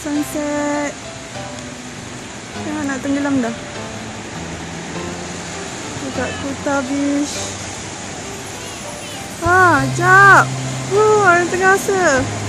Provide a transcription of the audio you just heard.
sunset. Tengah nak tenggelam dah. Dekat Kuta Beach. Jap. Orang tengah rasa.